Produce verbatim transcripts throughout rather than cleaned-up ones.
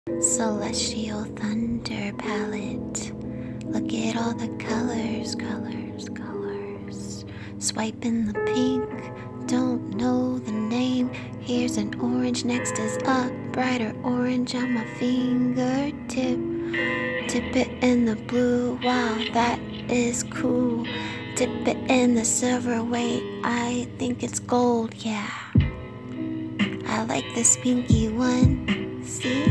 Celestial thunder palette. Look at all the colors, colors, colors. Swiping the pink, don't know the name. Here's an orange, next is a brighter orange on my fingertip. Dip it in the blue, wow, that is cool. Dip it in the silver, wait, I think it's gold, yeah. I like this pinky one, see?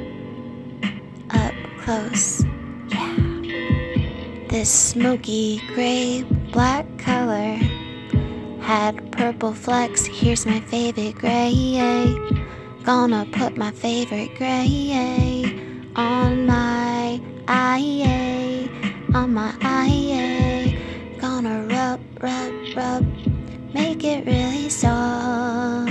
Up close, yeah. This smoky gray black color had purple flecks. Here's my favorite gray. Gonna put my favorite gray on my eye, on my eye. Gonna rub, rub, rub, make it really soft.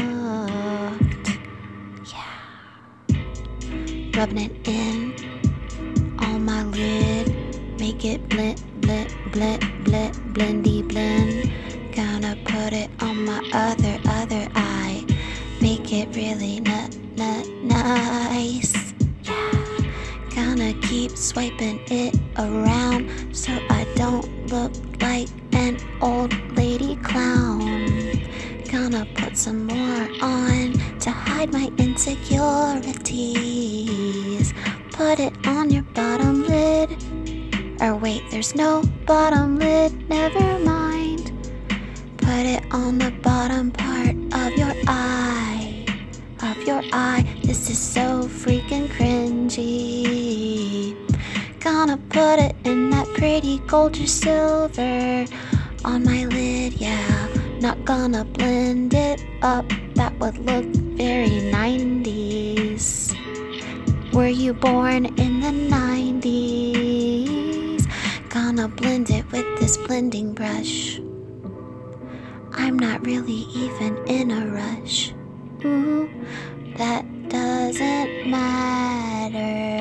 Yeah, rubbing it in on my lid. Make it blend, blend, blend, blend, blendy blend. Gonna put it on my other, other eye. Make it really nut, nut, nice. Yeah. Gonna keep swiping it around so I don't look like an old lady clown. Gonna put some more on to hide my insecurities. Put it on your bottom lid. Or wait, there's no bottom lid, never mind. Put it on the bottom part of your eye, of your eye. This is so freaking cringy. Gonna put it in that pretty gold or silver on my lid, yeah. Not gonna blend it up, that would look very nineties. Were you born in the nineties? Gonna blend it with this blending brush. I'm not really even in a rush. Ooh, that doesn't matter.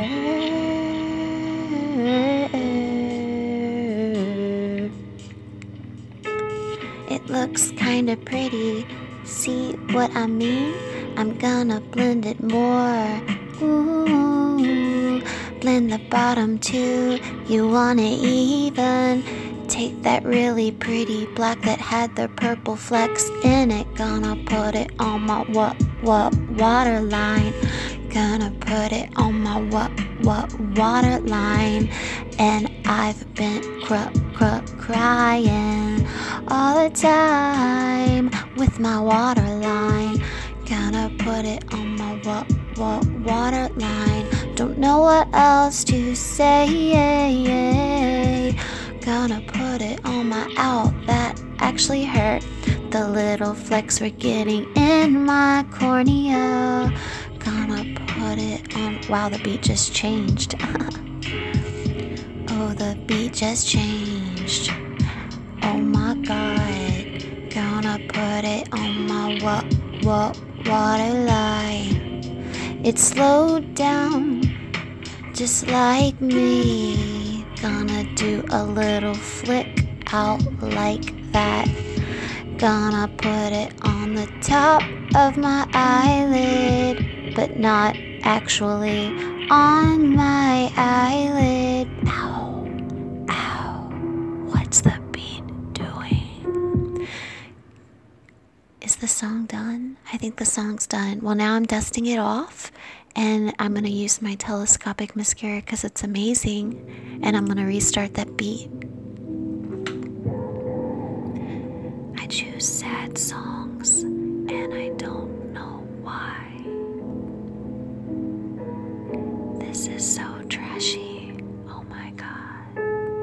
It looks kinda pretty. See what I mean? I'm gonna blend it more. Ooh, blend the bottom too. You want it even. Take that really pretty black that had the purple flecks in it. Gonna put it on my what what waterline. Gonna put it on my what what waterline. And I've been cr cr crying all the time with my waterline. Gonna put it on my what what waterline. Don't know what else to say. Gonna put it on my ow, that actually hurt. The little flecks were getting in my cornea. Gonna put it on, wow, the beat just changed. Oh, the beat just changed. Oh my god. Gonna put it on my what, what, waterline. It slowed down, just like me. Gonna do a little flick out like that. Gonna put it on the top of my eyelid, but not actually on my eyelid. Ow, ow, what's the beat doing? Is the song done? I think the song's done. Well, now I'm dusting it off. And I'm going to use my telescopic mascara because it's amazing. And I'm going to restart that beat. I choose sad songs, and I don't know why. This is so trashy. Oh my god.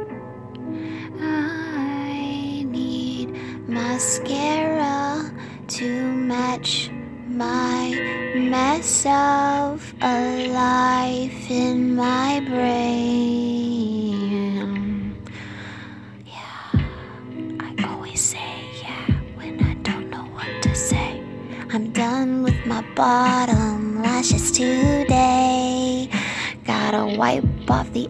I need mascara to match my mess of a life in my brain. Yeah, I always say yeah when I don't know what to say. I'm done with my bottom lashes today. Gotta wipe off the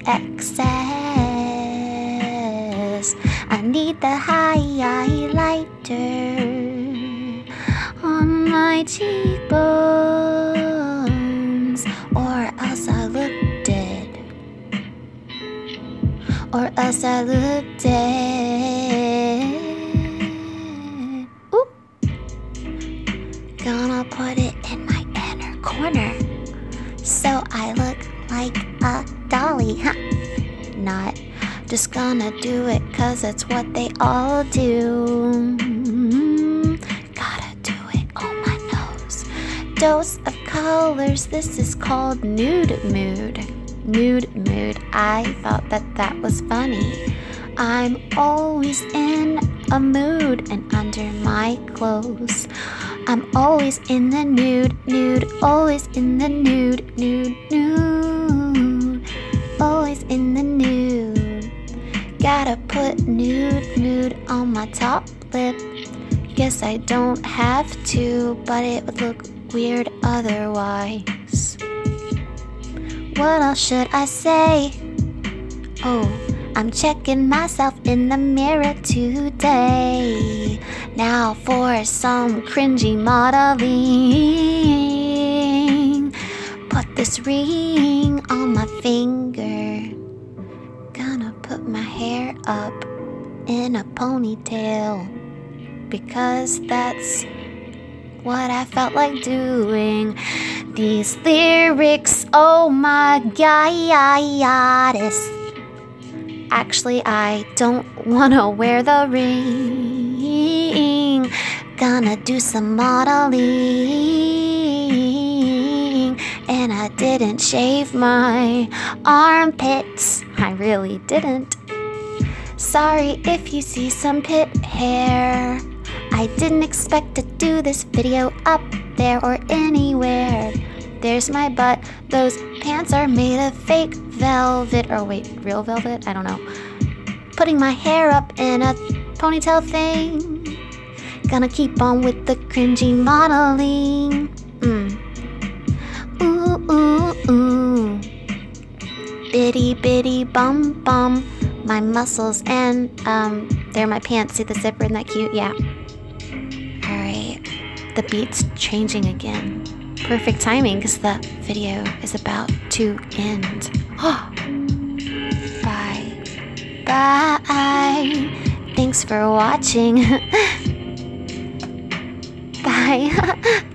excess. I need the highlighter on my cheekbones, or else I I look dead, or else I look dead. Ooh. Gonna put it in my inner corner, so I look like a dolly, huh? Not just gonna do it cause it's what they all do. Gotta do it on my nose. Dose of colors, this is called Nude Mood. Nude Mood, I thought that that was funny. I'm always in a mood, and under my clothes I'm always in the nude, nude, always in the nude, nude, nude, always in the nude. Gotta put nude, nude on my top lip. Guess I don't have to, but it would look weird otherwise. What else should I say? Oh, I'm checking myself in the mirror today. Now for some cringy modeling. Put this ring on my finger. Gonna put my hair up in a ponytail, because that's what I felt like doing. These lyrics, oh my goddess. Actually, I don't wanna wear the ring. Gonna do some modeling. And I didn't shave my armpits. I really didn't. Sorry if you see some pit hair. I didn't expect to do this video up there or anywhere. There's my butt. Those pants are made of fake velvet. Or wait, real velvet? I don't know. Putting my hair up in a ponytail thing. Gonna keep on with the cringy modeling. Mm. Ooh, ooh, ooh. Bitty, bitty, bum, bum. My muscles and, um, they're my pants. See the zipper? Isn't that cute? Yeah. Alright. The beat's changing again. Perfect timing, because the video is about to end. Bye. Bye. Thanks for watching. Bye.